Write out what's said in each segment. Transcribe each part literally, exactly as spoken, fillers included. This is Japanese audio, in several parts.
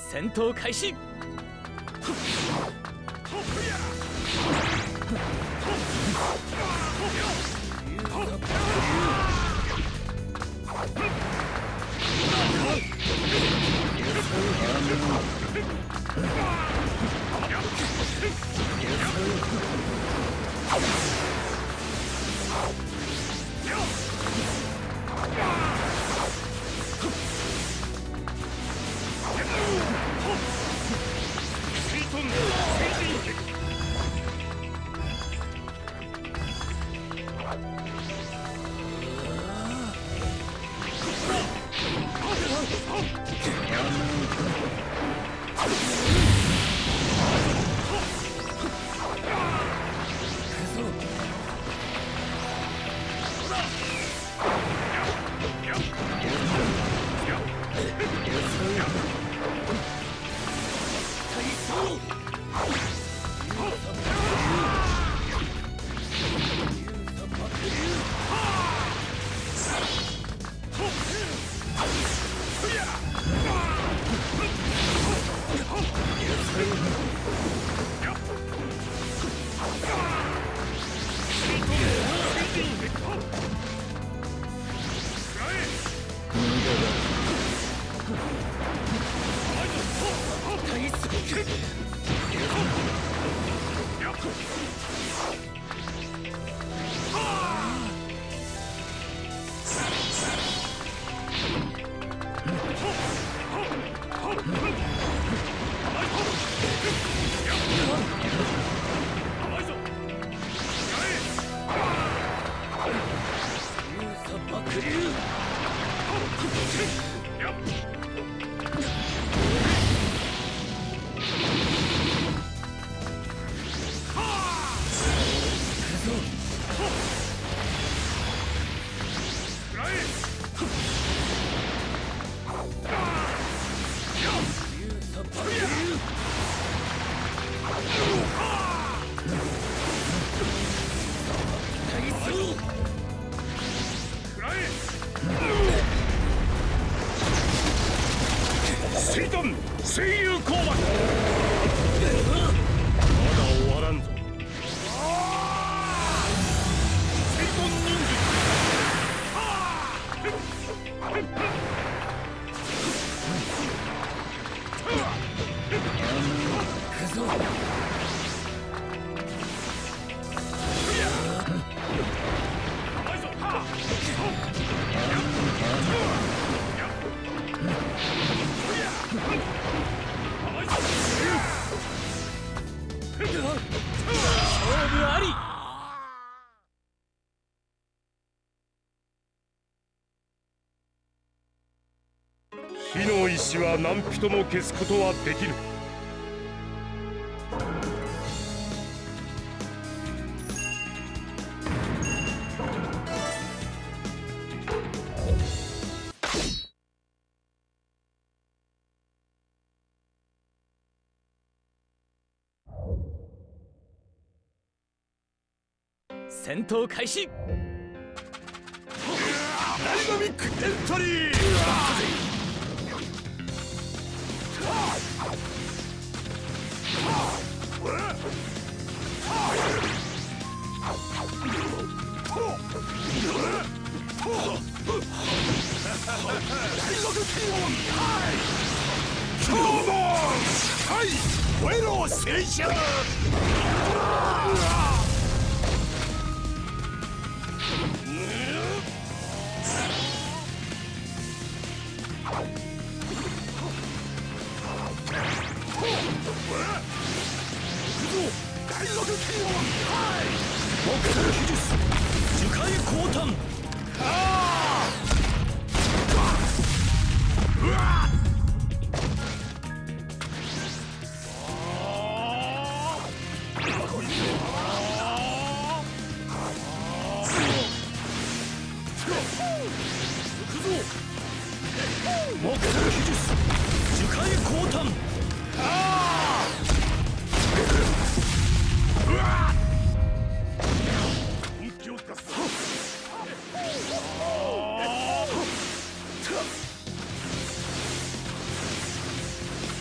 戦闘開始。 声優降幕。まだ終わらんぞ。水遁忍術。行くぞ。甘いぞ。勝負あり。火の石は何人も消すことはできぬ。 戦闘開始。 ダイナミックエントリー。今日もはい燃えろ青春。大学気温はい僕の技術樹海降誕。あうわ僕の技術樹海降誕。あうわ根気を出す。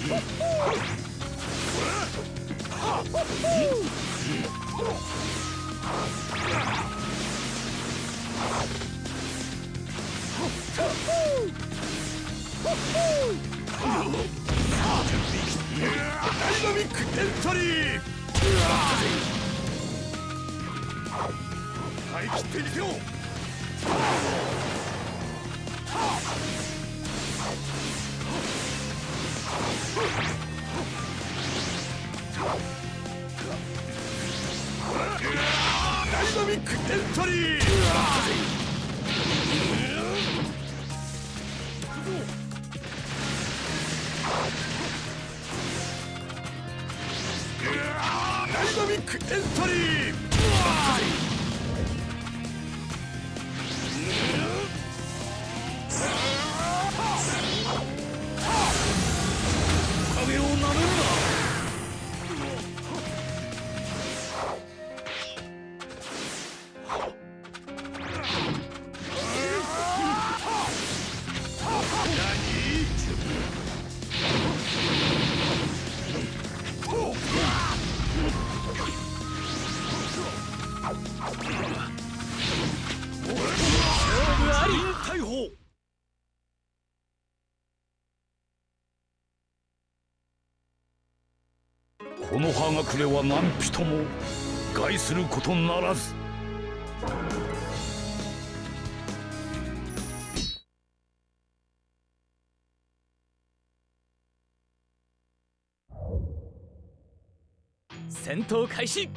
ダイナミックエントリー。張り切ってみせよ。ダイナミックエントリー。ダイナミックエントリー。壁を舐めるな。この葉隠れは何人も害することならず。 戦闘開始。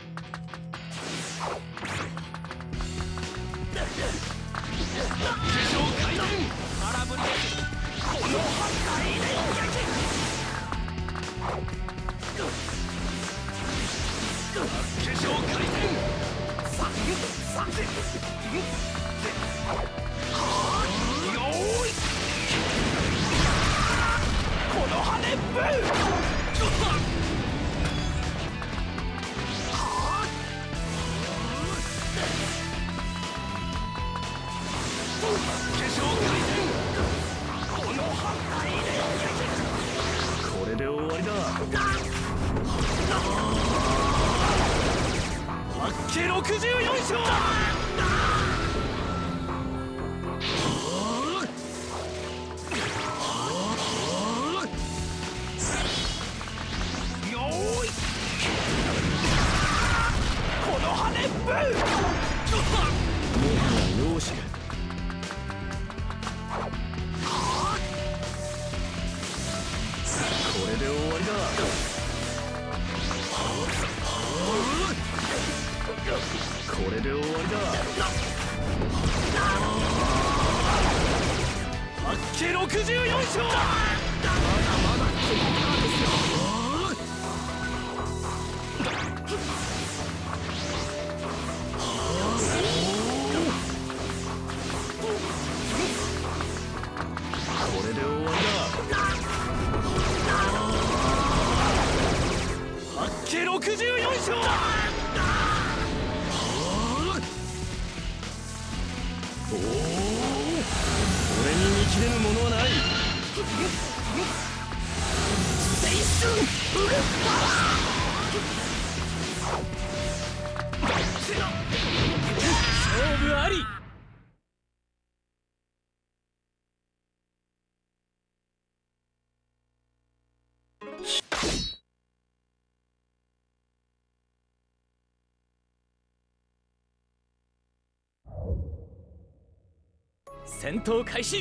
これで終わりだ。 八景ろくじゅうよん章。この羽根ブー。 もはや容赦。これで終わりだ。これで終わりだ。 八景ろくじゅうよん章。まだまだここからですよ。 これで終わりだ。 八景ろくじゅうよん章。 おお、俺に見切れぬものはない。 青春フルパワー。勝負あり。戦闘開始。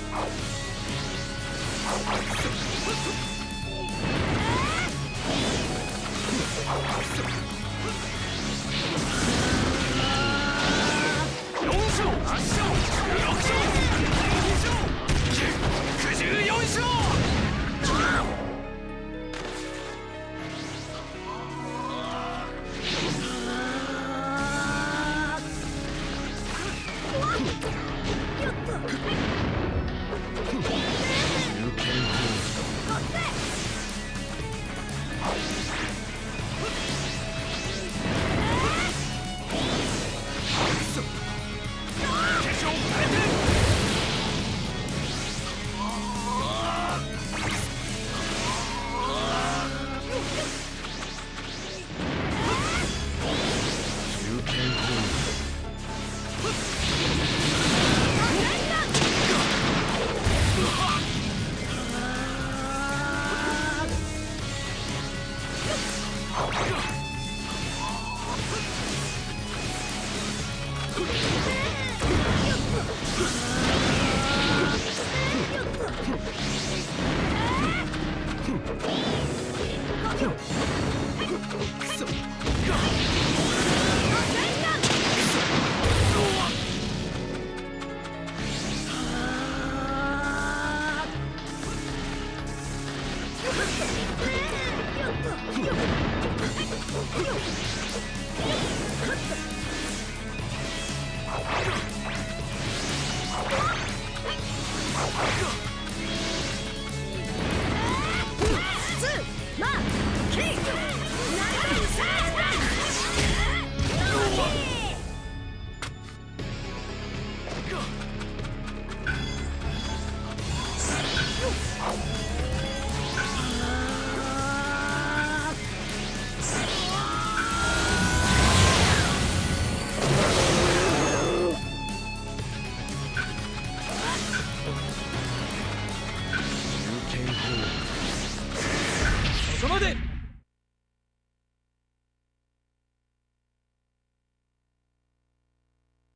そこまで。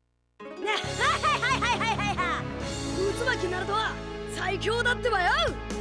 ね、はいはいはいはいはいはい。渦巻きナルトは最強だってばよ。